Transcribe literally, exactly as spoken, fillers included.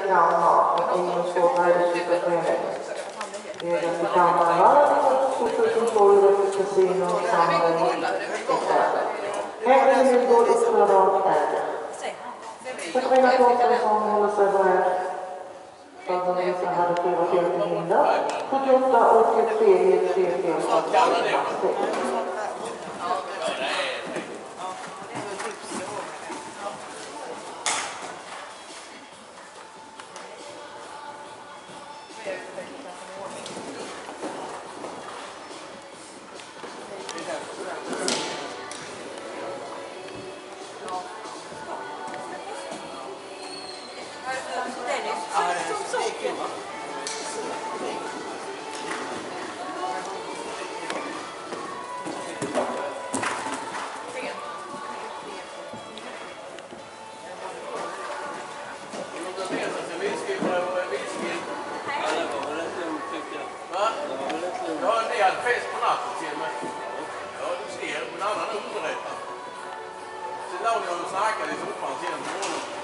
gram mat och ungdomsvårdare det är den kammaren tvåtusenntolv efter kasino samling hängden utgår uppförd av ägare. Katarina Torstensson håller sig beredd. Statsministern hade fyra fel till hinder. sjuttioåtta och ett fel i ett tre fel. Sen la ni och snackade i soffan sen på morgonen.